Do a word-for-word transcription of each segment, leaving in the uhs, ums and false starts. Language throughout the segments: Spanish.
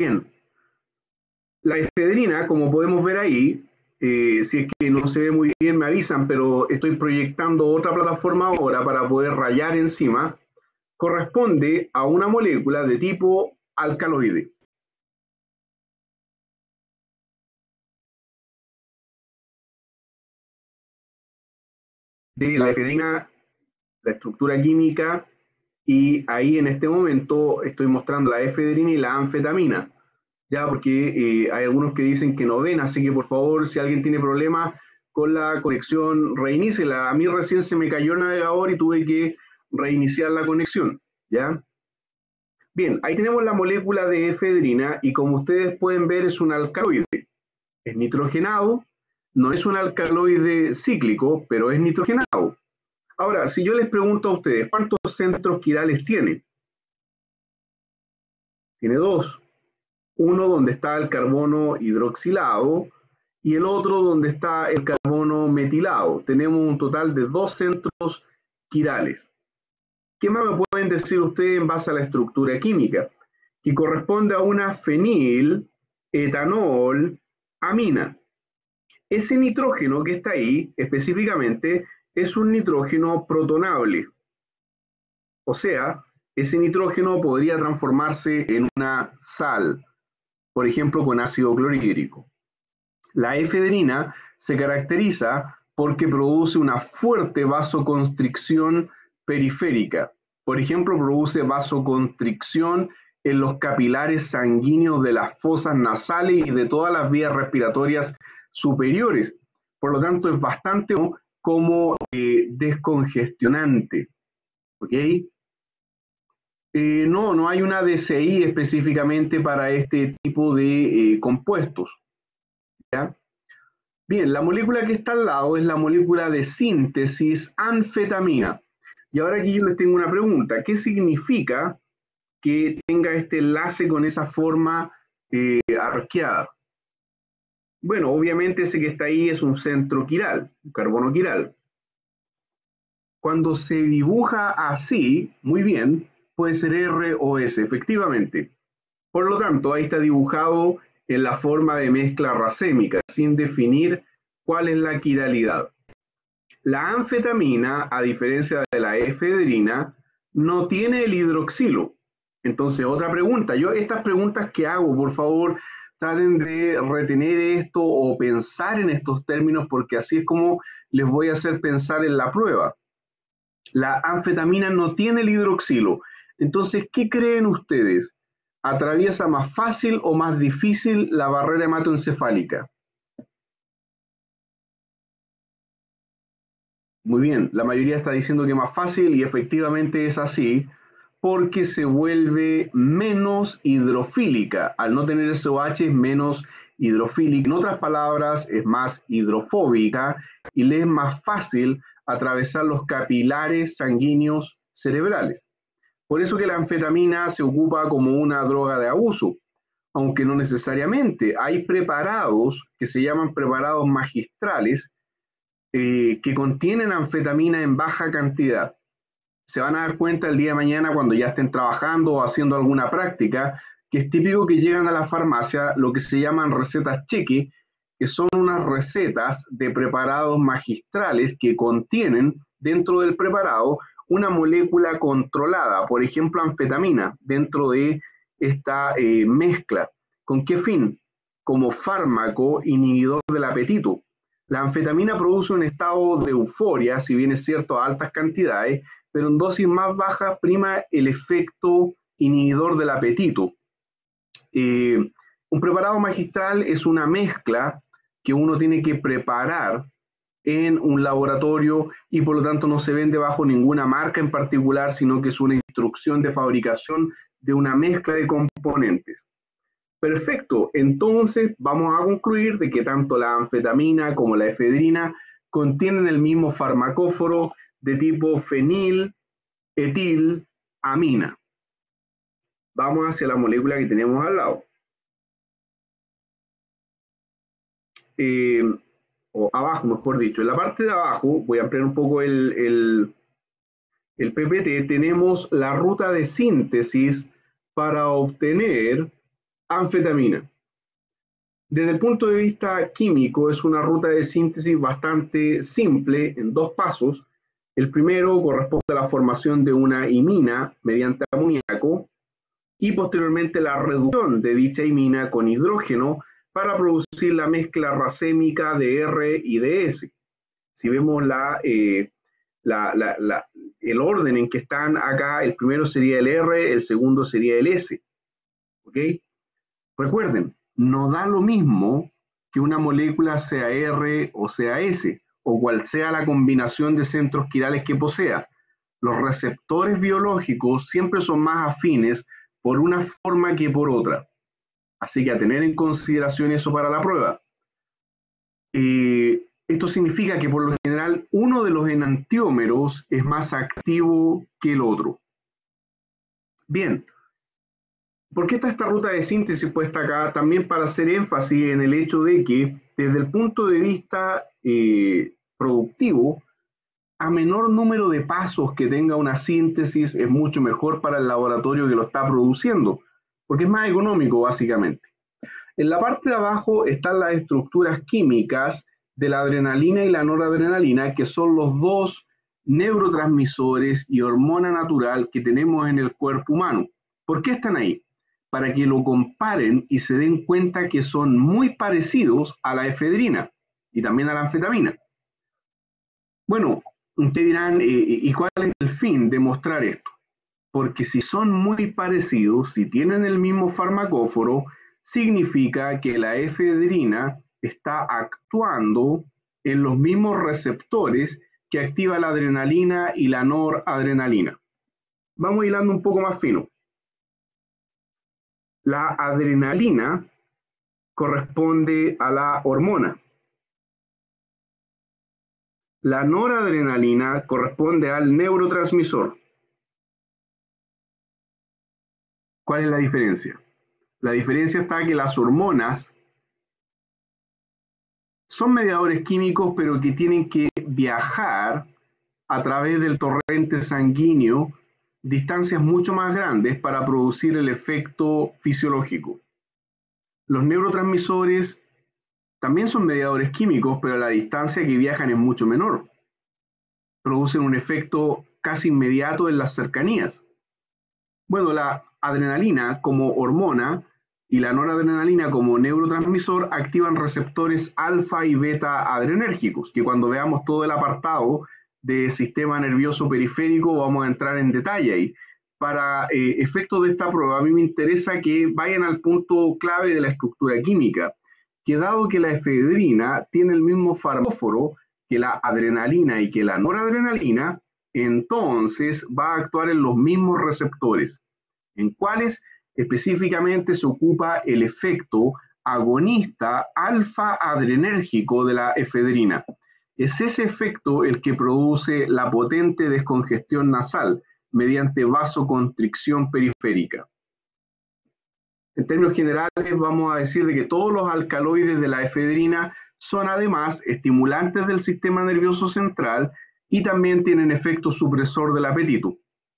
Bien, la efedrina, como podemos ver ahí, eh, si es que no se ve muy bien me avisan, pero estoy proyectando otra plataforma ahora para poder rayar encima, corresponde a una molécula de tipo alcaloide. De la efedrina, la estructura química, y ahí en este momento estoy mostrando la efedrina y la anfetamina, ya porque eh, hay algunos que dicen que no ven, así que por favor, si alguien tiene problemas con la conexión, reiníciela. A mí recién se me cayó el navegador y tuve que reiniciar la conexión, ¿ya? Bien, ahí tenemos la molécula de efedrina y como ustedes pueden ver es un alcaloide, es nitrogenado, no es un alcaloide cíclico, pero es nitrogenado. Ahora, si yo les pregunto a ustedes, ¿cuántos centros quirales tiene? Tiene dos. Uno donde está el carbono hidroxilado y el otro donde está el carbono metilado. Tenemos un total de dos centros quirales. ¿Qué más me pueden decir ustedes en base a la estructura química? Que corresponde a una fenil, etanol, amina. Ese nitrógeno que está ahí, específicamente, es un nitrógeno protonable. O sea, ese nitrógeno podría transformarse en una sal, por ejemplo, con ácido clorhídrico. La efedrina se caracteriza porque produce una fuerte vasoconstricción periférica. Por ejemplo, produce vasoconstricción en los capilares sanguíneos de las fosas nasales y de todas las vías respiratorias superiores. Por lo tanto, es bastante como eh, descongestionante. ¿Ok? Eh, no, no hay una D C I específicamente para este tipo de eh, compuestos. ¿Ya? Bien, la molécula que está al lado es la molécula de síntesis anfetamina. Y ahora aquí yo les tengo una pregunta. ¿Qué significa que tenga este enlace con esa forma eh, arqueada? Bueno, obviamente ese que está ahí es un centro quiral, un carbono quiral. Cuando se dibuja así, muy bien, puede ser R o S, efectivamente. Por lo tanto, ahí está dibujado en la forma de mezcla racémica, sin definir cuál es la quiralidad. La anfetamina, a diferencia de la efedrina, no tiene el hidroxilo. Entonces, otra pregunta. Yo estas preguntas que hago, por favor, traten de retener esto o pensar en estos términos, porque así es como les voy a hacer pensar en la prueba. La anfetamina no tiene el hidroxilo. Entonces, ¿qué creen ustedes? ¿Atraviesa más fácil o más difícil la barrera hematoencefálica? Muy bien, la mayoría está diciendo que más fácil y efectivamente es así porque se vuelve menos hidrofílica. Al no tener S O H es menos hidrofílica. En otras palabras, es más hidrofóbica y le es más fácil atravesar los capilares sanguíneos cerebrales. Por eso que la anfetamina se ocupa como una droga de abuso, aunque no necesariamente. Hay preparados que se llaman preparados magistrales eh, que contienen anfetamina en baja cantidad. Se van a dar cuenta el día de mañana cuando ya estén trabajando o haciendo alguna práctica, que es típico que llegan a la farmacia lo que se llaman recetas cheque, que son unas recetas de preparados magistrales que contienen dentro del preparado una molécula controlada, por ejemplo anfetamina, dentro de esta eh, mezcla. ¿Con qué fin? Como fármaco inhibidor del apetito. La anfetamina produce un estado de euforia, si bien es cierto a altas cantidades, pero en dosis más bajas prima el efecto inhibidor del apetito. Eh, un preparado magistral es una mezcla que uno tiene que preparar en un laboratorio y por lo tanto no se vende bajo ninguna marca en particular, sino que es una instrucción de fabricación de una mezcla de componentes. Perfecto, entonces vamos a concluir de que tanto la anfetamina como la efedrina contienen el mismo farmacóforo de tipo fenil, etil, amina. Vamos hacia la molécula que tenemos al lado. Eh, o abajo, mejor dicho. En la parte de abajo, voy a ampliar un poco el, el, el P P T, tenemos la ruta de síntesis para obtener Anfetamina. Desde el punto de vista químico, es una ruta de síntesis bastante simple en dos pasos. El primero corresponde a la formación de una imina mediante amoníaco y posteriormente la reducción de dicha imina con hidrógeno para producir la mezcla racémica de R y de S. Si vemos la, eh, la, la, la, el orden en que están acá, el primero sería el R, el segundo sería el S. ¿Ok? Recuerden, no da lo mismo que una molécula sea R o sea S, o cual sea la combinación de centros quirales que posea. Los receptores biológicos siempre son más afines por una forma que por otra. Así que a tener en consideración eso para la prueba. Eh, esto significa que por lo general uno de los enantiómeros es más activo que el otro. Bien. ¿Por qué está esta ruta de síntesis puesta acá? También para hacer énfasis en el hecho de que desde el punto de vista eh, productivo, a menor número de pasos que tenga una síntesis es mucho mejor para el laboratorio que lo está produciendo, porque es más económico básicamente. En la parte de abajo están las estructuras químicas de la adrenalina y la noradrenalina, que son los dos neurotransmisores y hormona natural que tenemos en el cuerpo humano. ¿Por qué están ahí? Para que lo comparen y se den cuenta que son muy parecidos a la efedrina y también a la anfetamina. Bueno, ustedes dirán, eh, ¿y cuál es el fin de mostrar esto? Porque si son muy parecidos, si tienen el mismo farmacóforo, significa que la efedrina está actuando en los mismos receptores que activa la adrenalina y la noradrenalina. Vamos hilando un poco más fino. La adrenalina corresponde a la hormona. La noradrenalina corresponde al neurotransmisor. ¿Cuál es la diferencia? La diferencia está que las hormonas son mediadores químicos, pero que tienen que viajar a través del torrente sanguíneo distancias mucho más grandes para producir el efecto fisiológico. Los neurotransmisores también son mediadores químicos, pero la distancia que viajan es mucho menor. Producen un efecto casi inmediato en las cercanías. Bueno, la adrenalina como hormona y la noradrenalina como neurotransmisor activan receptores alfa y beta adrenérgicos, que cuando veamos todo el apartado de sistema nervioso periférico vamos a entrar en detalle ahí. Para eh, efectos de esta prueba, a mí me interesa que vayan al punto clave de la estructura química, que dado que la efedrina tiene el mismo farmacóforo que la adrenalina y que la noradrenalina, entonces va a actuar en los mismos receptores, en cuales específicamente se ocupa el efecto agonista alfa adrenérgico de la efedrina. Es ese efecto el que produce la potente descongestión nasal mediante vasoconstricción periférica. En términos generales, vamos a decir de que todos los alcaloides de la efedrina son además estimulantes del sistema nervioso central y también tienen efecto supresor del apetito.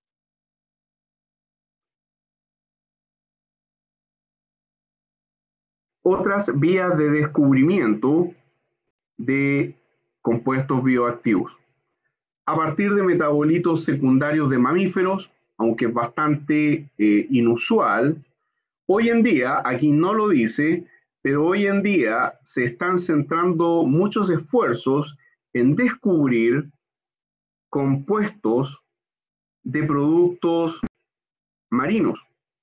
Otras vías de descubrimiento de compuestos bioactivos. A partir de metabolitos secundarios de mamíferos, aunque es bastante eh, inusual, hoy en día, aquí no lo dice, pero hoy en día se están centrando muchos esfuerzos en descubrir compuestos de productos marinos.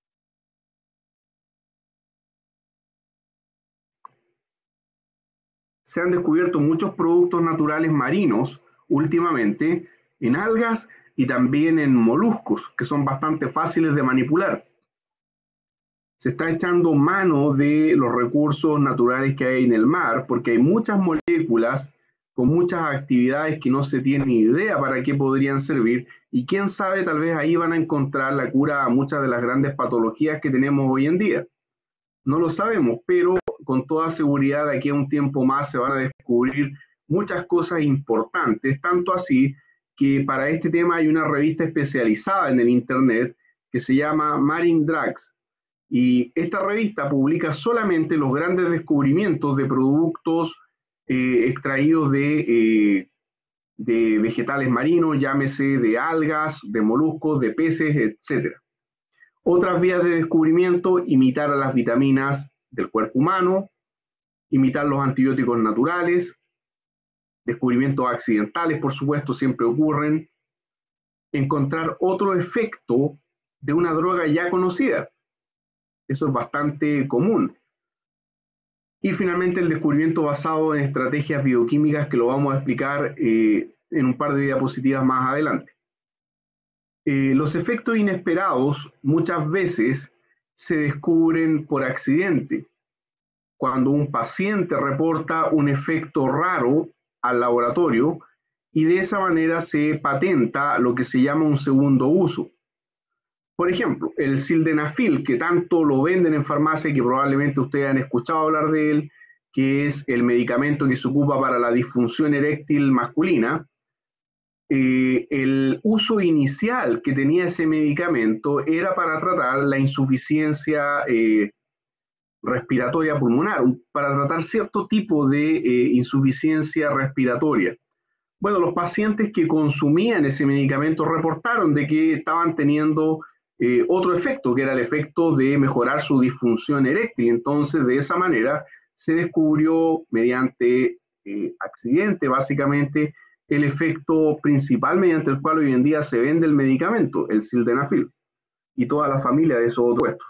Se han descubierto muchos productos naturales marinos últimamente en algas y también en moluscos, que son bastante fáciles de manipular. Se está echando mano de los recursos naturales que hay en el mar, porque hay muchas moléculas con muchas actividades que no se tiene idea para qué podrían servir, y quién sabe, tal vez ahí van a encontrar la cura a muchas de las grandes patologías que tenemos hoy en día. No lo sabemos, pero con toda seguridad de aquí a un tiempo más se van a descubrir muchas cosas importantes, tanto así que para este tema hay una revista especializada en el internet que se llama Marine Drugs. Y esta revista publica solamente los grandes descubrimientos de productos eh, extraídos de, eh, de vegetales marinos, llámese de algas, de moluscos, de peces, etcétera. Otras vías de descubrimiento: imitar a las vitaminas del cuerpo humano, imitar los antibióticos naturales, descubrimientos accidentales, por supuesto, siempre ocurren, encontrar otro efecto de una droga ya conocida. Eso es bastante común. Y finalmente el descubrimiento basado en estrategias bioquímicas, que lo vamos a explicar eh, en un par de diapositivas más adelante. Eh, los efectos inesperados muchas veces se descubren por accidente, cuando un paciente reporta un efecto raro al laboratorio y de esa manera se patenta lo que se llama un segundo uso. Por ejemplo, el sildenafil, que tanto lo venden en farmacia y que probablemente ustedes han escuchado hablar de él, que es el medicamento que se ocupa para la disfunción eréctil masculina. Eh, el uso inicial que tenía ese medicamento era para tratar la insuficiencia eh, respiratoria pulmonar, para tratar cierto tipo de eh, insuficiencia respiratoria. Bueno, los pacientes que consumían ese medicamento reportaron de que estaban teniendo eh, otro efecto, que era el efecto de mejorar su disfunción eréctil. Entonces, de esa manera se descubrió mediante eh, accidente, básicamente, el efecto principal mediante el cual hoy en día se vende el medicamento, el sildenafil, y toda la familia de esos opuestos.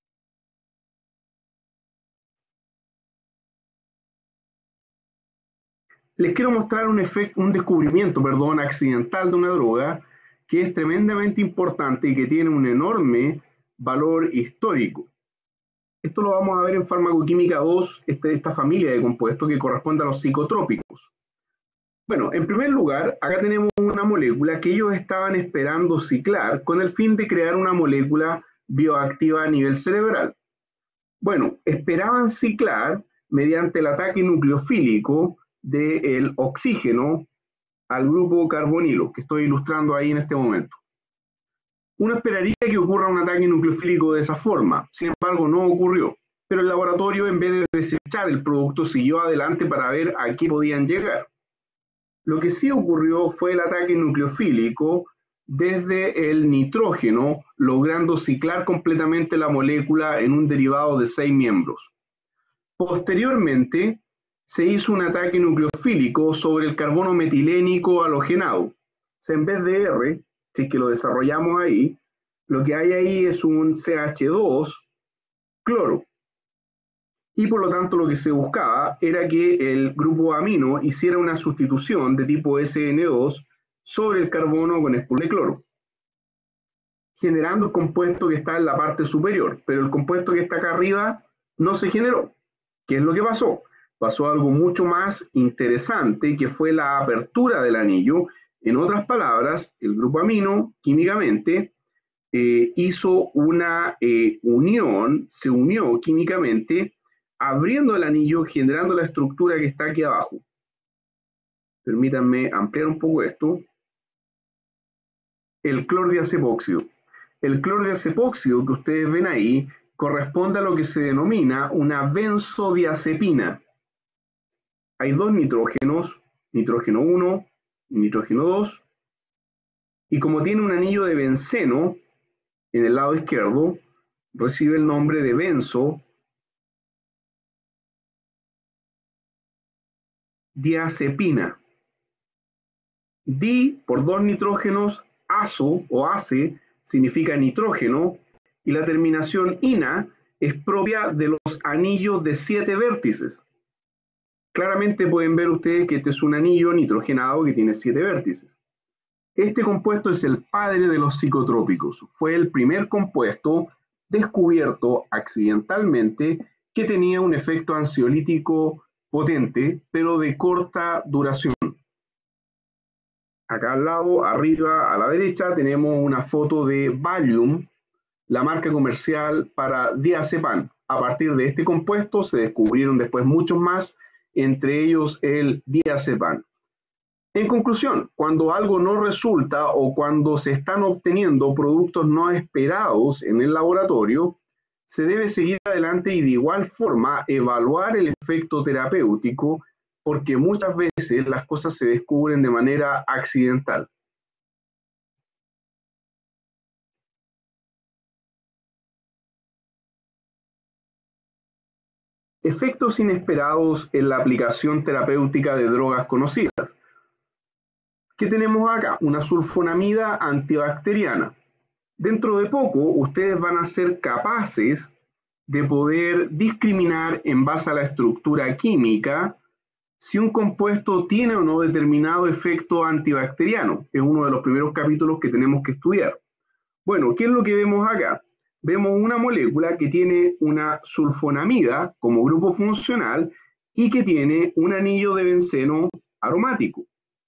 Les quiero mostrar un, efecto, un descubrimiento perdón, accidental de una droga que es tremendamente importante y que tiene un enorme valor histórico. Esto lo vamos a ver en farmacoquímica dos, este, esta familia de compuestos que corresponde a los psicotrópicos. Bueno, en primer lugar, acá tenemos una molécula que ellos estaban esperando ciclar con el fin de crear una molécula bioactiva a nivel cerebral. Bueno, esperaban ciclar mediante el ataque nucleofílico del oxígeno al grupo carbonilo, que estoy ilustrando ahí en este momento. Uno esperaría que ocurra un ataque nucleofílico de esa forma, sin embargo no ocurrió, pero el laboratorio, en vez de desechar el producto, siguió adelante para ver a qué podían llegar. Lo que sí ocurrió fue el ataque nucleofílico desde el nitrógeno, logrando ciclar completamente la molécula en un derivado de seis miembros. Posteriormente, se hizo un ataque nucleofílico sobre el carbono metilénico halogenado. O sea, en vez de R, si es que lo desarrollamos ahí, lo que hay ahí es un C H dos cloro. Y por lo tanto lo que se buscaba era que el grupo amino hiciera una sustitución de tipo S N dos sobre el carbono con espuma de cloro, generando el compuesto que está en la parte superior, pero el compuesto que está acá arriba no se generó. ¿Qué es lo que pasó? Pasó algo mucho más interesante, que fue la apertura del anillo. En otras palabras, el grupo amino químicamente eh, hizo una eh, unión, se unió químicamente, abriendo el anillo, generando la estructura que está aquí abajo. Permítanme ampliar un poco esto. El clordiazepóxido. El clordiazepóxido que ustedes ven ahí corresponde a lo que se denomina una benzodiazepina. Hay dos nitrógenos, nitrógeno uno y nitrógeno dos, y como tiene un anillo de benceno en el lado izquierdo, recibe el nombre de benzodiazepina. Di por dos nitrógenos, azo o ace significa nitrógeno, y la terminación ina es propia de los anillos de siete vértices. Claramente pueden ver ustedes que este es un anillo nitrogenado que tiene siete vértices. Este compuesto es el padre de los psicotrópicos. Fue el primer compuesto descubierto accidentalmente que tenía un efecto ansiolítico potente, pero de corta duración. Acá al lado, arriba a la derecha, tenemos una foto de Valium, la marca comercial para diazepam. A partir de este compuesto se descubrieron después muchos más, entre ellos el diazepam. En conclusión, cuando algo no resulta o cuando se están obteniendo productos no esperados en el laboratorio, se debe seguir adelante y de igual forma evaluar el efecto terapéutico, porque muchas veces las cosas se descubren de manera accidental. Efectos inesperados en la aplicación terapéutica de drogas conocidas. ¿Qué tenemos acá? Una sulfonamida antibacteriana. Dentro de poco, ustedes van a ser capaces de poder discriminar en base a la estructura química si un compuesto tiene o no determinado efecto antibacteriano. Es uno de los primeros capítulos que tenemos que estudiar. Bueno, ¿qué es lo que vemos acá? Vemos una molécula que tiene una sulfonamida como grupo funcional y que tiene un anillo de benceno aromático.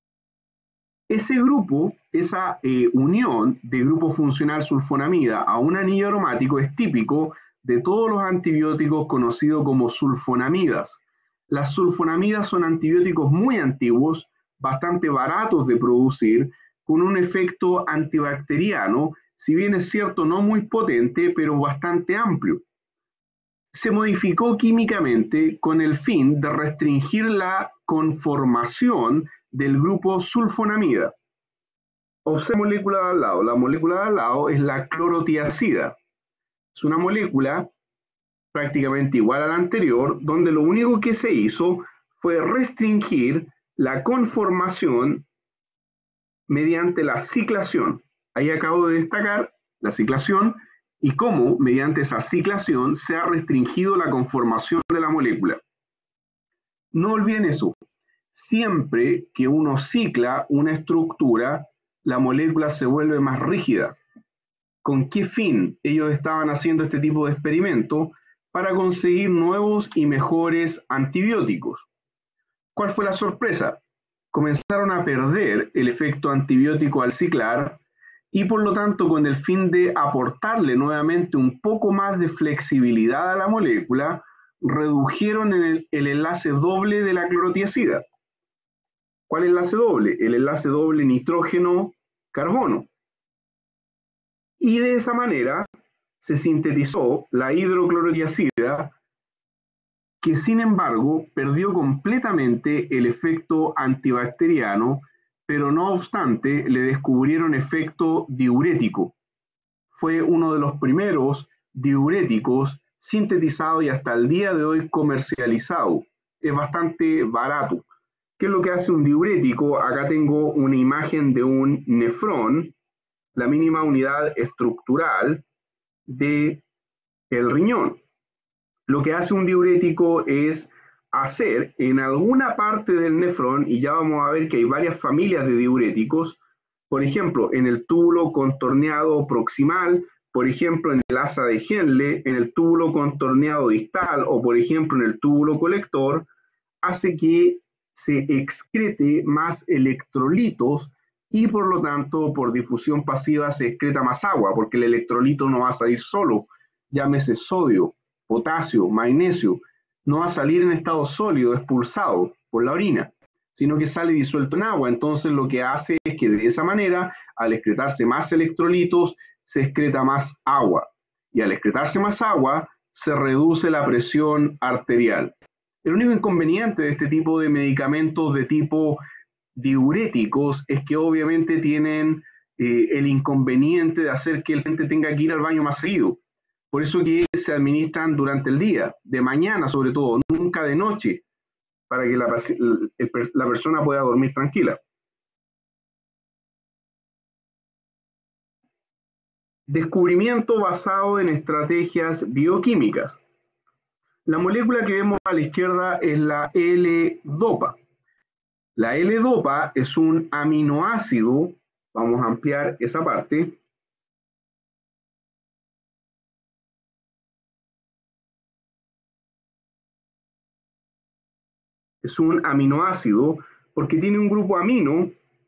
Ese grupo, esa eh, unión de grupo funcional sulfonamida a un anillo aromático es típico de todos los antibióticos conocidos como sulfonamidas. Las sulfonamidas son antibióticos muy antiguos, bastante baratos de producir, con un efecto antibacteriano, si bien es cierto no muy potente, pero bastante amplio. Se modificó químicamente con el fin de restringir la conformación del grupo sulfonamida. Observa la molécula de al lado. La molécula de al lado es la clorotiazida. Es una molécula prácticamente igual a la anterior, donde lo único que se hizo fue restringir la conformación mediante la ciclación. Ahí acabo de destacar la ciclación y cómo mediante esa ciclación se ha restringido la conformación de la molécula. No olviden eso. Siempre que uno cicla una estructura, la molécula se vuelve más rígida. ¿Con qué fin ellos estaban haciendo este tipo de experimento? Para conseguir nuevos y mejores antibióticos. ¿Cuál fue la sorpresa? Comenzaron a perder el efecto antibiótico al ciclar y por lo tanto con el fin de aportarle nuevamente un poco más de flexibilidad a la molécula, redujeron el, el enlace doble de la clorotiazida. ¿Cuál enlace doble? El enlace doble nitrógeno-carbono. Y de esa manera se sintetizó la hidroclorotiazida, que sin embargo perdió completamente el efecto antibacteriano, pero no obstante le descubrieron efecto diurético. Fue uno de los primeros diuréticos sintetizados y hasta el día de hoy comercializado. Es bastante barato. ¿Qué es lo que hace un diurético? Acá tengo una imagen de un nefrón, la mínima unidad estructural del riñón. Lo que hace un diurético es hacer en alguna parte del nefrón, y ya vamos a ver que hay varias familias de diuréticos, por ejemplo, en el túbulo contorneado proximal, por ejemplo, en el asa de Henle, en el túbulo contorneado distal o, por ejemplo, en el túbulo colector, hace que se excrete más electrolitos y, por lo tanto, por difusión pasiva se excreta más agua, porque el electrolito no va a salir solo, llámese sodio, potasio, magnesio, no va a salir en estado sólido expulsado por la orina, sino que sale disuelto en agua. Entonces lo que hace es que de esa manera, al excretarse más electrolitos, se excreta más agua. Y al excretarse más agua, se reduce la presión arterial. El único inconveniente de este tipo de medicamentos de tipo diuréticos es que obviamente tienen eh, el inconveniente de hacer que el paciente tenga que ir al baño más seguido. Por eso que se administran durante el día, de mañana sobre todo, nunca de noche, para que la, la persona pueda dormir tranquila. Descubrimiento basado en estrategias bioquímicas. La molécula que vemos a la izquierda es la L-dopa. La L-dopa es un aminoácido, vamos a ampliar esa parte, es un aminoácido porque tiene un grupo amino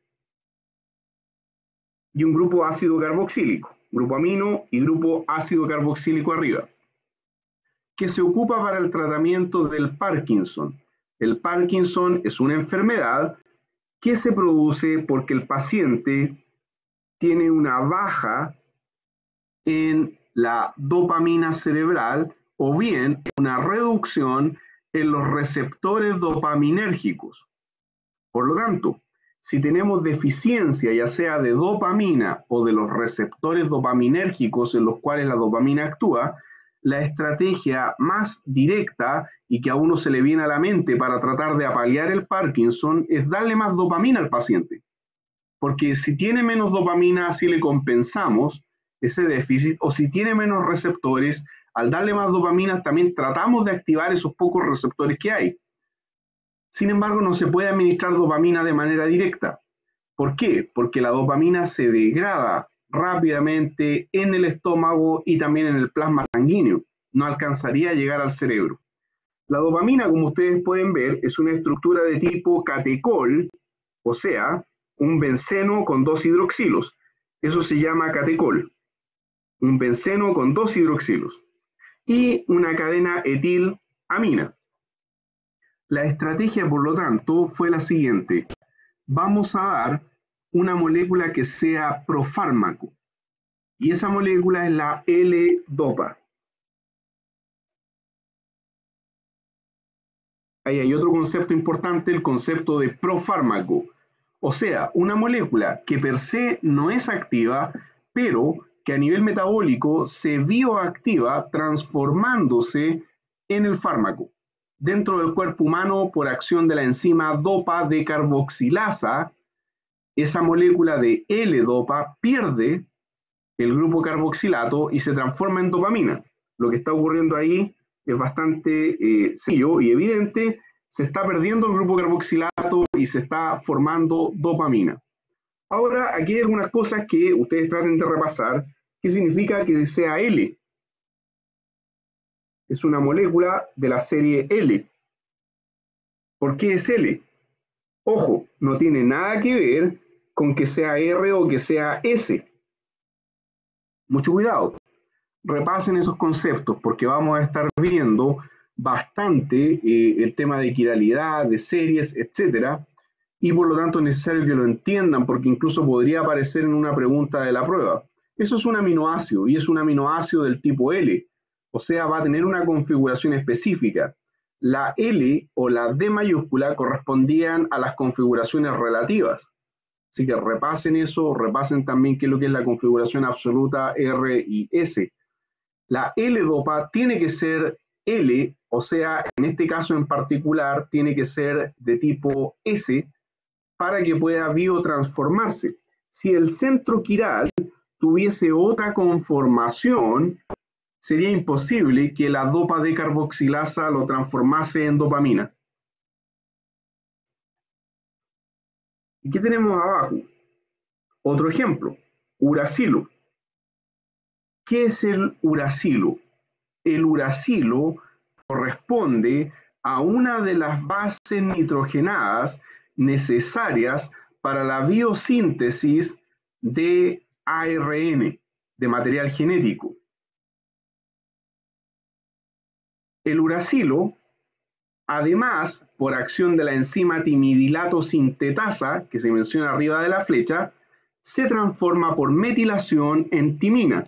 y un grupo ácido carboxílico, grupo amino y grupo ácido carboxílico arriba, que se ocupa para el tratamiento del Parkinson. El Parkinson es una enfermedad que se produce porque el paciente tiene una baja en la dopamina cerebral o bien una reducción en los receptores dopaminérgicos. Por lo tanto, si tenemos deficiencia ya sea de dopamina o de los receptores dopaminérgicos en los cuales la dopamina actúa, la estrategia más directa y que a uno se le viene a la mente para tratar de apalear el Parkinson es darle más dopamina al paciente. Porque si tiene menos dopamina, así le compensamos ese déficit, o si tiene menos receptores, al darle más dopamina también tratamos de activar esos pocos receptores que hay. Sin embargo, no se puede administrar dopamina de manera directa. ¿Por qué? Porque la dopamina se degrada rápidamente en el estómago y también en el plasma sanguíneo. No alcanzaría a llegar al cerebro. La dopamina, como ustedes pueden ver, es una estructura de tipo catecol, o sea, un benceno con dos hidroxilos. Eso se llama catecol. Un benceno con dos hidroxilos. Y una cadena etilamina. La estrategia, por lo tanto, fue la siguiente. Vamos a dar una molécula que sea profármaco. Y esa molécula es la L-dopa. Ahí hay otro concepto importante, el concepto de profármaco. O sea, una molécula que per se no es activa, pero que a nivel metabólico se bioactiva transformándose en el fármaco. Dentro del cuerpo humano, por acción de la enzima dopa decarboxilasa, esa molécula de L-dopa pierde el grupo carboxilato y se transforma en dopamina. Lo que está ocurriendo ahí es bastante eh, sencillo y evidente. Se está perdiendo el grupo carboxilato y se está formando dopamina. Ahora, aquí hay algunas cosas que ustedes traten de repasar. ¿Qué significa que sea L? Es una molécula de la serie L. ¿Por qué es L? Ojo, no tiene nada que ver con que sea R o que sea S. Mucho cuidado. Repasen esos conceptos porque vamos a estar viendo bastante eh, el tema de quiralidad, de series, etcétera, y por lo tanto es necesario que lo entiendan porque incluso podría aparecer en una pregunta de la prueba. Eso es un aminoácido y es un aminoácido del tipo L, o sea, va a tener una configuración específica. La L o la D mayúscula correspondían a las configuraciones relativas. Así que repasen eso, repasen también qué es lo que es la configuración absoluta R y S. La L-dopa tiene que ser L, o sea, en este caso en particular, tiene que ser de tipo S para que pueda biotransformarse. Si el centro quiral tuviese otra conformación, sería imposible que la dopa decarboxilasa lo transformase en dopamina. ¿Y qué tenemos abajo? Otro ejemplo, uracilo. ¿Qué es el uracilo? El uracilo corresponde a una de las bases nitrogenadas necesarias para la biosíntesis de A R N, de material genético. El uracilo, además, por acción de la enzima timidilato sintetasa, que se menciona arriba de la flecha, se transforma por metilación en timina.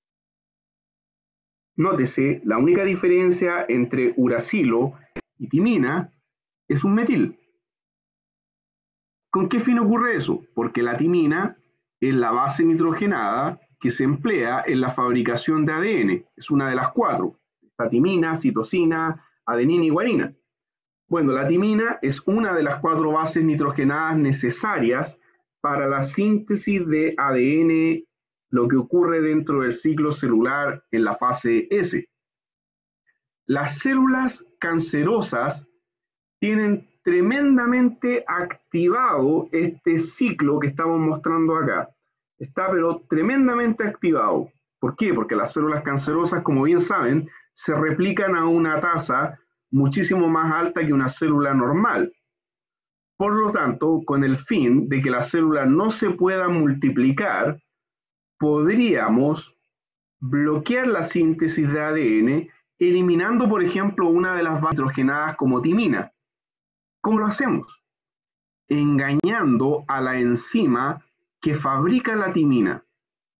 Nótese, la única diferencia entre uracilo y timina es un metil. ¿Con qué fin ocurre eso? Porque la timina es la base nitrogenada que se emplea en la fabricación de A D N. Es una de las cuatro. Está timina, citosina, adenina y guanina. Bueno, la timina es una de las cuatro bases nitrogenadas necesarias para la síntesis de A D N, lo que ocurre dentro del ciclo celular en la fase S. Las células cancerosas tienen tremendamente activado este ciclo que estamos mostrando acá. Está pero tremendamente activado. ¿Por qué? Porque las células cancerosas, como bien saben, se replican a una tasa muchísimo más alta que una célula normal. Por lo tanto, con el fin de que la célula no se pueda multiplicar, podríamos bloquear la síntesis de A D N eliminando, por ejemplo, una de las bases nitrogenadas como timina. ¿Cómo lo hacemos? Engañando a la enzima que fabrica la timina.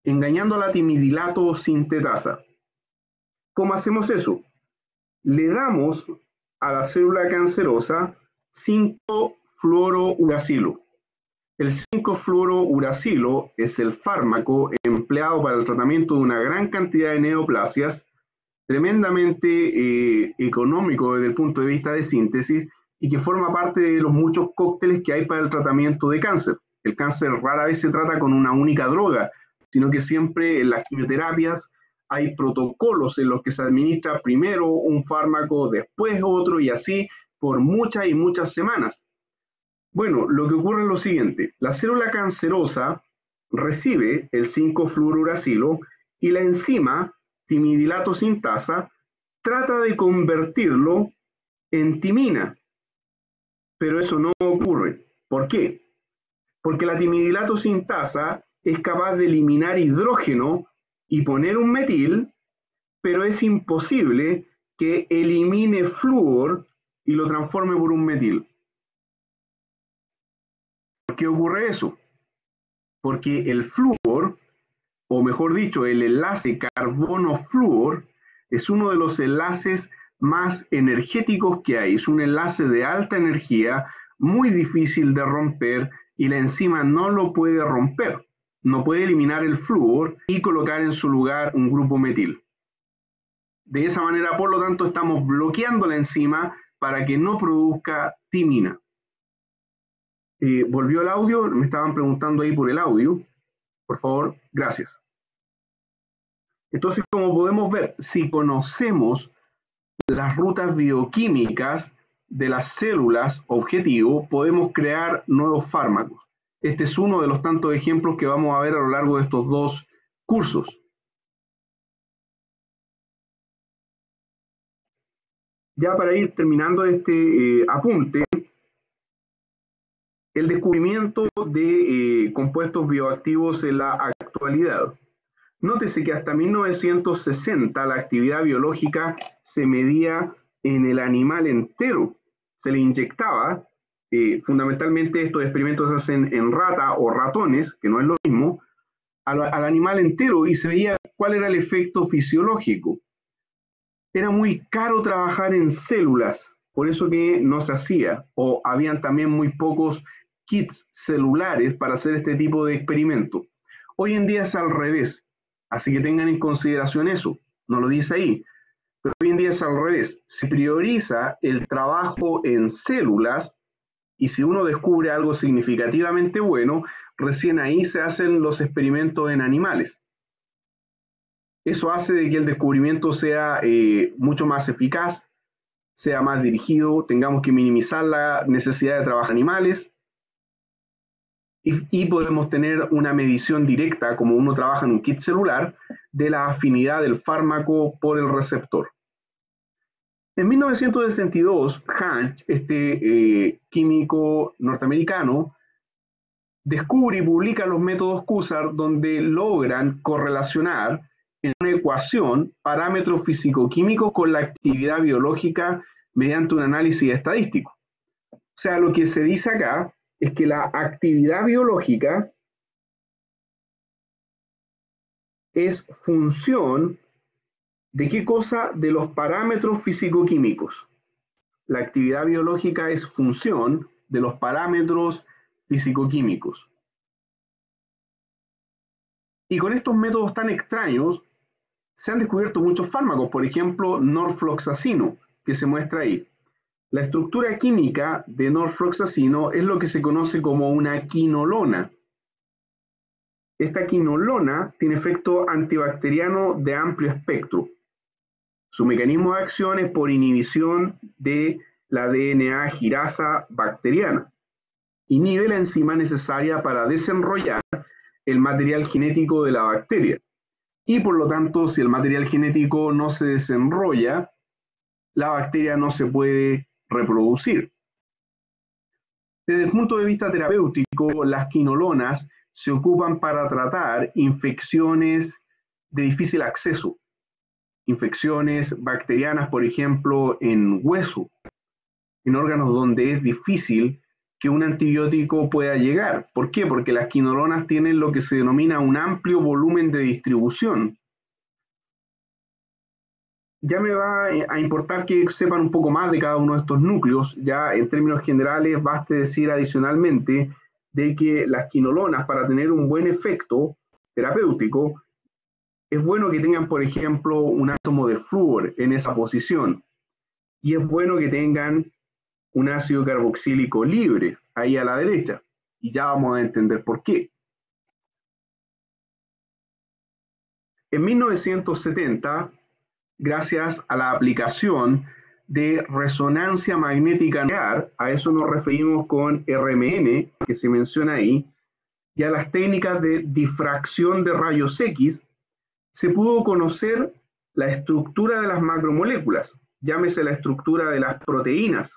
engañando a la timidilato sintetasa. ¿Cómo hacemos eso? Le damos a la célula cancerosa cinco fluorouracilo. El cinco fluorouracilo es el fármaco empleado para el tratamiento de una gran cantidad de neoplasias, tremendamente eh, económico desde el punto de vista de síntesis y que forma parte de los muchos cócteles que hay para el tratamiento de cáncer. El cáncer rara vez se trata con una única droga, sino que siempre en las quimioterapias hay protocolos en los que se administra primero un fármaco, después otro y así por muchas y muchas semanas. Bueno, lo que ocurre es lo siguiente: la célula cancerosa recibe el cinco fluorouracilo y la enzima timidilato sintasa trata de convertirlo en timina, pero eso no ocurre. ¿Por qué? Porque la timidilato sintasa es capaz de eliminar hidrógeno y poner un metil, pero es imposible que elimine flúor y lo transforme por un metil. ¿Por qué ocurre eso? Porque el flúor, o mejor dicho, el enlace carbono-flúor, es uno de los enlaces más energéticos que hay. Es un enlace de alta energía, muy difícil de romper, y la enzima no lo puede romper. No puede eliminar el flúor y colocar en su lugar un grupo metil. De esa manera, por lo tanto, estamos bloqueando la enzima para que no produzca timina. Eh, ¿Volvió el audio? Me estaban preguntando ahí por el audio. Por favor, gracias. Entonces, como podemos ver, si conocemos las rutas bioquímicas de las células objetivo, podemos crear nuevos fármacos. Este es uno de los tantos ejemplos que vamos a ver a lo largo de estos dos cursos. Ya para ir terminando este eh, apunte, el descubrimiento de eh, compuestos bioactivos en la actualidad. Nótese que hasta mil novecientos sesenta la actividad biológica se medía en el animal entero. Se le inyectaba, eh, fundamentalmente estos experimentos se hacen en rata o ratones, que no es lo mismo, al, al animal entero y se veía cuál era el efecto fisiológico. Era muy caro trabajar en células, por eso que no se hacía, o habían también muy pocos kits celulares para hacer este tipo de experimentos. Hoy en día es al revés, así que tengan en consideración eso, no lo dice ahí, pero hoy en día es al revés. Se prioriza el trabajo en células y si uno descubre algo significativamente bueno, recién ahí se hacen los experimentos en animales. Eso hace de que el descubrimiento sea eh, mucho más eficaz, sea más dirigido, tengamos que minimizar la necesidad de trabajar animales y, y podemos tener una medición directa, como uno trabaja en un kit celular, de la afinidad del fármaco por el receptor. En mil novecientos sesenta y dos, Hansch, este eh, químico norteamericano, descubre y publica los métodos CUSAR donde logran correlacionar en una ecuación parámetros físico-químicos con la actividad biológica mediante un análisis estadístico. O sea, lo que se dice acá es que la actividad biológica es función de qué cosa, de los parámetros físico-químicos. La actividad biológica es función de los parámetros físico-químicos. Y con estos métodos tan extraños se han descubierto muchos fármacos, por ejemplo, norfloxacino, que se muestra ahí. La estructura química de norfloxacino es lo que se conoce como una quinolona. Esta quinolona tiene efecto antibacteriano de amplio espectro. Su mecanismo de acción es por inhibición de la D N A girasa bacteriana. Inhibe la enzima necesaria para desenrollar el material genético de la bacteria. Y por lo tanto, si el material genético no se desenrolla, la bacteria no se puede reproducir. Desde el punto de vista terapéutico, las quinolonas se ocupan para tratar infecciones de difícil acceso, infecciones bacterianas, por ejemplo, en hueso, en órganos donde es difícil que un antibiótico pueda llegar. ¿Por qué? Porque las quinolonas tienen lo que se denomina un amplio volumen de distribución. Ya me va a importar que sepan un poco más de cada uno de estos núcleos. Ya en términos generales, baste decir adicionalmente de que las quinolonas, para tener un buen efecto terapéutico, es bueno que tengan, por ejemplo, un átomo de flúor en esa posición. Y es bueno que tengan un ácido carboxílico libre ahí a la derecha. Y ya vamos a entender por qué. En mil novecientos setenta, gracias a la aplicación de resonancia magnética nuclear, a eso nos referimos con R M N, que se menciona ahí, y a las técnicas de difracción de rayos X, se pudo conocer la estructura de las macromoléculas, llámese la estructura de las proteínas,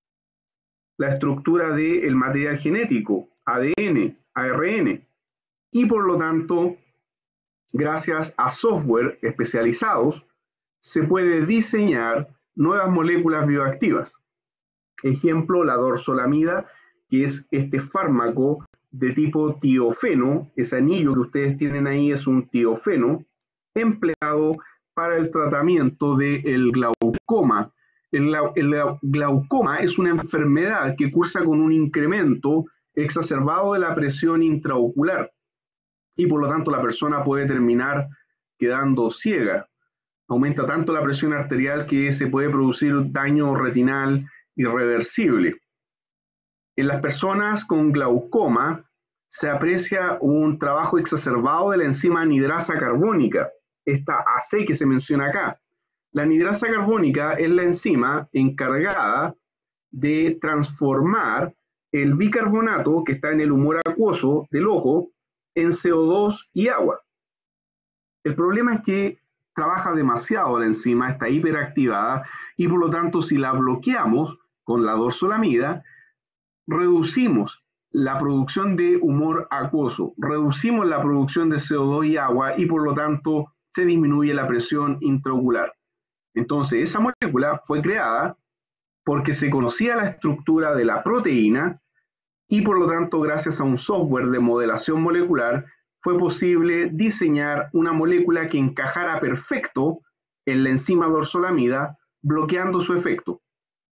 la estructura del material genético, A D N, A R N, y por lo tanto, gracias a software especializados, se puede diseñar nuevas moléculas bioactivas. Ejemplo, la dorzolamida, que es este fármaco de tipo tiofeno, ese anillo que ustedes tienen ahí es un tiofeno, empleado para el tratamiento del glaucoma. El, el glaucoma es una enfermedad que cursa con un incremento exacerbado de la presión intraocular y por lo tanto la persona puede terminar quedando ciega. Aumenta tanto la presión arterial que se puede producir daño retinal irreversible. En las personas con glaucoma se aprecia un trabajo exacerbado de la enzima anidrasa carbónica, esta A C que se menciona acá. La anidrasa carbónica es la enzima encargada de transformar el bicarbonato que está en el humor acuoso del ojo en C O dos y agua. El problema es que trabaja demasiado la enzima, está hiperactivada y por lo tanto si la bloqueamos con la dorzolamida, reducimos la producción de humor acuoso, reducimos la producción de C O dos y agua y por lo tanto se disminuye la presión intraocular. Entonces esa molécula fue creada porque se conocía la estructura de la proteína y por lo tanto gracias a un software de modelación molecular fue posible diseñar una molécula que encajara perfecto en la enzima dorzolamida, bloqueando su efecto.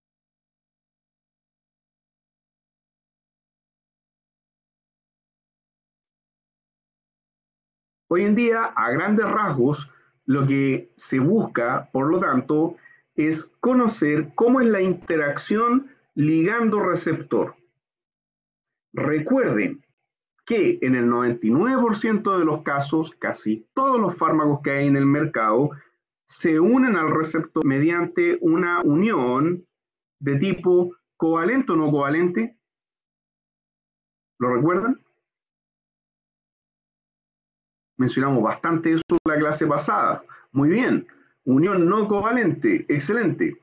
Hoy en día, a grandes rasgos, lo que se busca, por lo tanto, es conocer cómo es la interacción ligando-receptor. Recuerden que en el noventa y nueve por ciento de los casos, casi todos los fármacos que hay en el mercado se unen al receptor mediante una unión de tipo covalente o no covalente. ¿Lo recuerdan? Mencionamos bastante eso en la clase pasada. Muy bien, unión no covalente, excelente.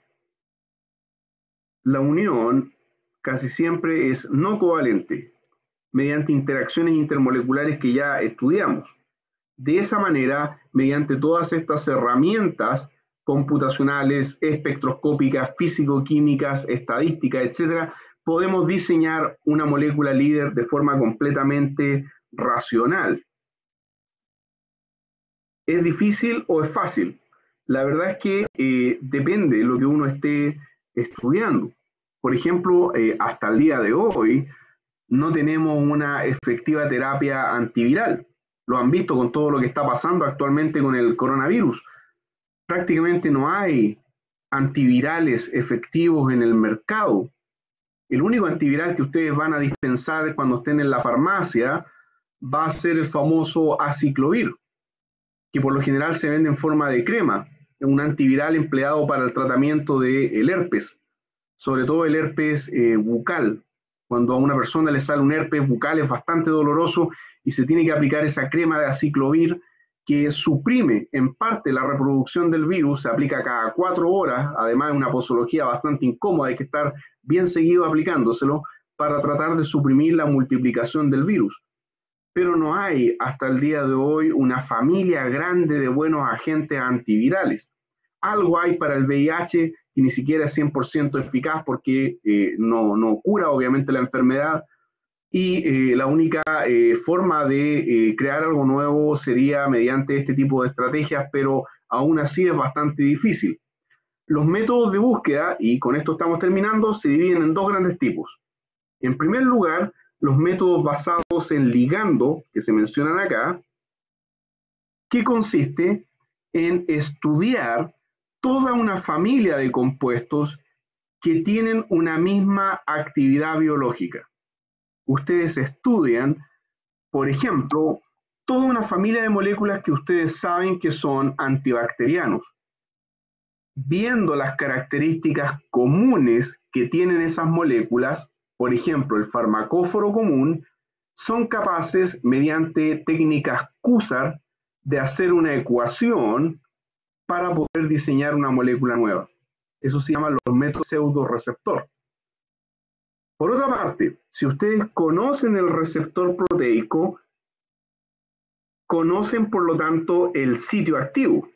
La unión casi siempre es no covalente, mediante interacciones intermoleculares que ya estudiamos. De esa manera, mediante todas estas herramientas computacionales, espectroscópicas, físico-químicas, estadísticas, etcétera, podemos diseñar una molécula líder de forma completamente racional. ¿Es difícil o es fácil? La verdad es que eh, depende de lo que uno esté estudiando. Por ejemplo, eh, hasta el día de hoy no tenemos una efectiva terapia antiviral. Lo han visto con todo lo que está pasando actualmente con el coronavirus. Prácticamente no hay antivirales efectivos en el mercado. El único antiviral que ustedes van a dispensar cuando estén en la farmacia va a ser el famoso aciclovir, que por lo general se vende en forma de crema, un antiviral empleado para el tratamiento del herpes, sobre todo el herpes eh, bucal. Cuando a una persona le sale un herpes bucal es bastante doloroso y se tiene que aplicar esa crema de aciclovir que suprime en parte la reproducción del virus, se aplica cada cuatro horas, además de una posología bastante incómoda, hay que estar bien seguido aplicándoselo para tratar de suprimir la multiplicación del virus. Pero no hay hasta el día de hoy una familia grande de buenos agentes antivirales. Algo hay para el V I H que ni siquiera es cien por ciento eficaz porque eh, no, no cura obviamente la enfermedad, y eh, la única eh, forma de eh, crear algo nuevo sería mediante este tipo de estrategias, pero aún así es bastante difícil. Los métodos de búsqueda, y con esto estamos terminando, se dividen en dos grandes tipos. En primer lugar, los métodos basados en ligando, que se mencionan acá, que consiste en estudiar toda una familia de compuestos que tienen una misma actividad biológica. Ustedes estudian, por ejemplo, toda una familia de moléculas que ustedes saben que son antibacterianos. Viendo las características comunes que tienen esas moléculas, por ejemplo, el farmacóforo común, son capaces, mediante técnicas Q S A R, de hacer una ecuación para poder diseñar una molécula nueva. Eso se llama los métodos pseudoreceptor. Por otra parte, si ustedes conocen el receptor proteico, conocen por lo tanto el sitio activo,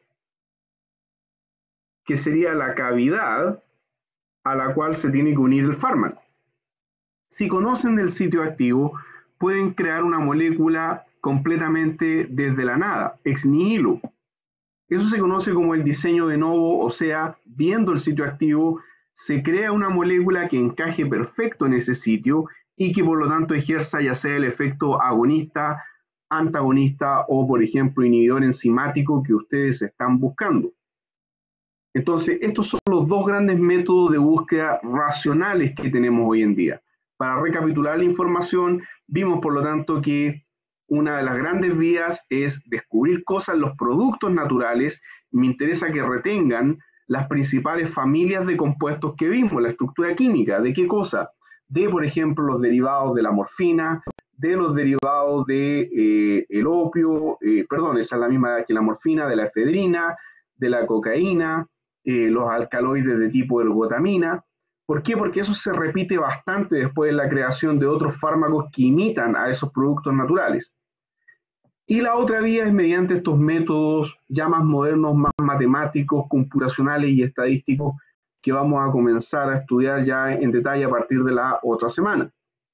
que sería la cavidad a la cual se tiene que unir el fármaco. Si conocen el sitio activo, pueden crear una molécula completamente desde la nada, ex nihilo. Eso se conoce como el diseño de novo, o sea, viendo el sitio activo, se crea una molécula que encaje perfecto en ese sitio y que por lo tanto ejerza ya sea el efecto agonista, antagonista o, por ejemplo, inhibidor enzimático que ustedes están buscando. Entonces, estos son los dos grandes métodos de búsqueda racionales que tenemos hoy en día. Para recapitular la información, vimos por lo tanto que una de las grandes vías es descubrir cosas en los productos naturales. Me interesa que retengan las principales familias de compuestos que vimos, la estructura química. ¿De qué cosa? De, por ejemplo, los derivados de la morfina, de los derivados del de, eh, opio, eh, perdón, esa es la misma que la morfina, de la efedrina, de la cocaína, eh, los alcaloides de tipo ergotamina. ¿Por qué? Porque eso se repite bastante después de la creación de otros fármacos que imitan a esos productos naturales. Y la otra vía es mediante estos métodos ya más modernos, más matemáticos, computacionales y estadísticos que vamos a comenzar a estudiar ya en detalle a partir de la otra semana.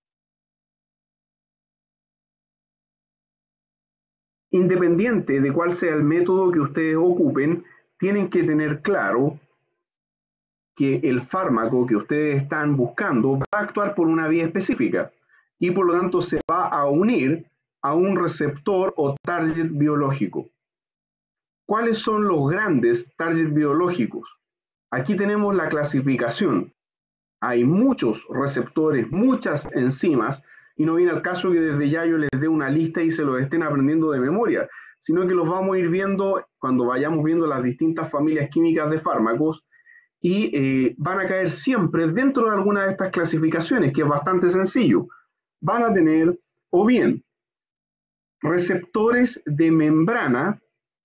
Independiente de cuál sea el método que ustedes ocupen, tienen que tener claro que el fármaco que ustedes están buscando va a actuar por una vía específica y por lo tanto se va a unir a un receptor o target biológico. ¿Cuáles son los grandes targets biológicos? Aquí tenemos la clasificación. Hay muchos receptores, muchas enzimas, y no viene al caso que desde ya yo les dé una lista y se los estén aprendiendo de memoria, sino que los vamos a ir viendo cuando vayamos viendo las distintas familias químicas de fármacos y eh, van a caer siempre dentro de alguna de estas clasificaciones, que es bastante sencillo. Van a tener o bien receptores de membrana,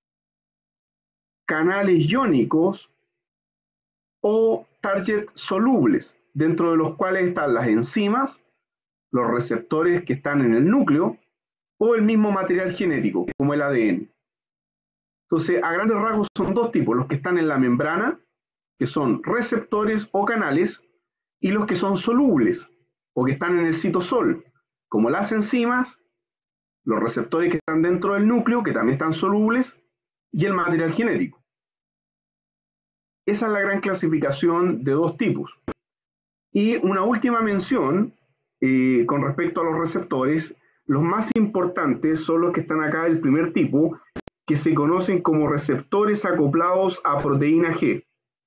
canales iónicos o targets solubles, dentro de los cuales están las enzimas, los receptores que están en el núcleo o el mismo material genético, como el A D N. Entonces, a grandes rasgos son dos tipos, los que están en la membrana, que son receptores o canales, y los que son solubles, o que están en el citosol, como las enzimas, los receptores que están dentro del núcleo, que también están solubles, y el material genético. Esa es la gran clasificación de dos tipos. Y una última mención eh, con respecto a los receptores, los más importantes son los que están acá del primer tipo, que se conocen como receptores acoplados a proteína G.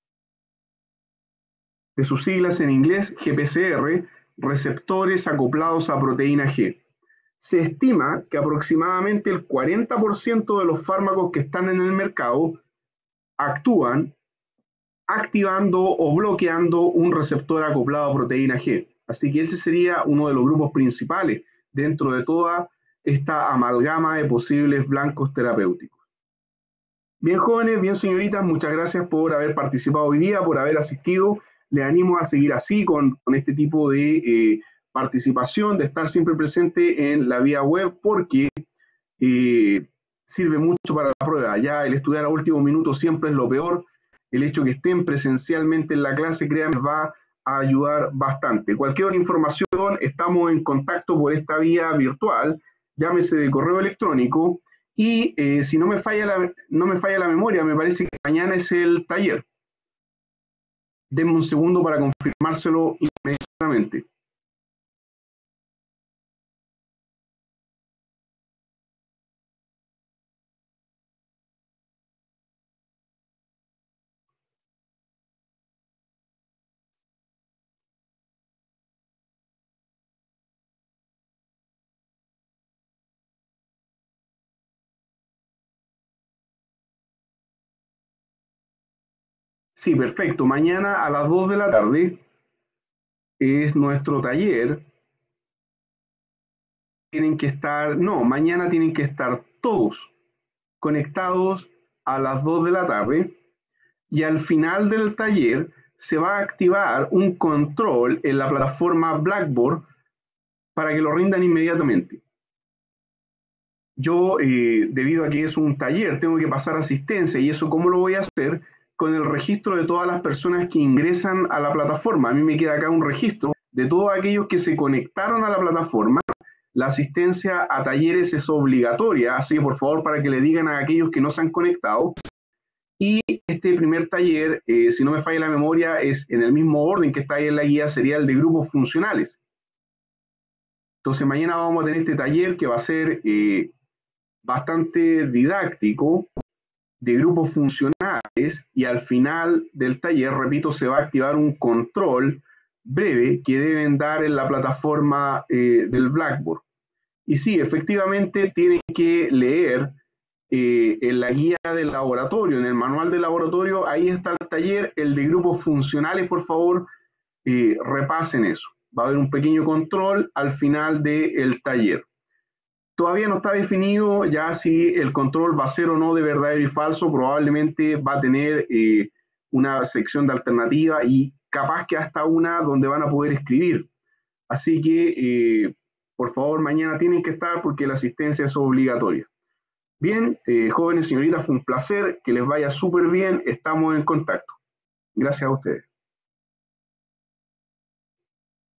De sus siglas en inglés, G P C R, receptores acoplados a proteína G. Se estima que aproximadamente el cuarenta por ciento de los fármacos que están en el mercado actúan activando o bloqueando un receptor acoplado a proteína G. Así que ese sería uno de los grupos principales dentro de toda esta amalgama de posibles blancos terapéuticos. Bien, jóvenes, bien, señoritas, muchas gracias por haber participado hoy día, por haber asistido. Les animo a seguir así con, con este tipo de eh, participación, de estar siempre presente en la vía web, porque eh, sirve mucho para la prueba. Ya el estudiar a último minuto siempre es lo peor, el hecho de que estén presencialmente en la clase, créanme, va a ayudar bastante. Cualquier información, estamos en contacto por esta vía virtual, llámese de correo electrónico, y eh, si no me, falla la, no me falla la memoria, me parece que mañana es el taller. Denme un segundo para confirmárselo inmediatamente. Sí, perfecto. Mañana a las dos de la tarde es nuestro taller. Tienen que estar, no, mañana tienen que estar todos conectados a las dos de la tarde, y al final del taller se va a activar un control en la plataforma Blackboard para que lo rindan inmediatamente. Yo, eh, debido a que es un taller, tengo que pasar asistencia, y eso ¿cómo lo voy a hacer? Con el registro de todas las personas que ingresan a la plataforma. A mí me queda acá un registro de todos aquellos que se conectaron a la plataforma. La asistencia a talleres es obligatoria, así que por favor, para que le digan a aquellos que no se han conectado. Y este primer taller, eh, si no me falla la memoria, es en el mismo orden que está ahí en la guía, sería el de grupos funcionales. Entonces mañana vamos a tener este taller que va a ser eh, bastante didáctico, de grupos funcionales, y al final del taller, repito, se va a activar un control breve que deben dar en la plataforma eh, del Blackboard. Y sí, efectivamente tienen que leer eh, en la guía del laboratorio, en el manual del laboratorio, ahí está el taller, el de grupos funcionales, por favor, eh, repasen eso. Va a haber un pequeño control al final del taller. Todavía no está definido ya si el control va a ser o no de verdadero y falso, probablemente va a tener eh, una sección de alternativa y capaz que hasta una donde van a poder escribir. Así que, eh, por favor, mañana tienen que estar porque la asistencia es obligatoria. Bien, eh, jóvenes señoritas, fue un placer, que les vaya súper bien, estamos en contacto. Gracias a ustedes.